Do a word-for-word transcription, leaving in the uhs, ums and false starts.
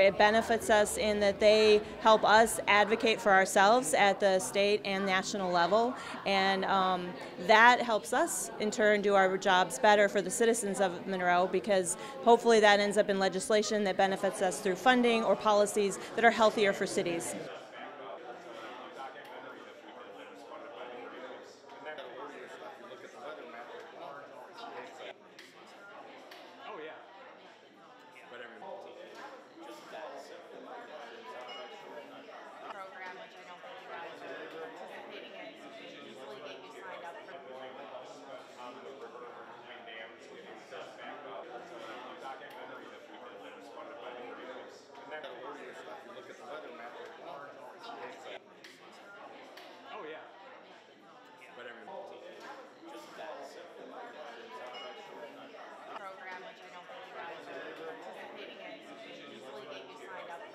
It benefits us in that they help us advocate for ourselves at the state and national level, and um, that helps us in turn do our jobs better for the citizens of Monroe, because hopefully that ends up in legislation that benefits us through funding or policies that are healthier for cities.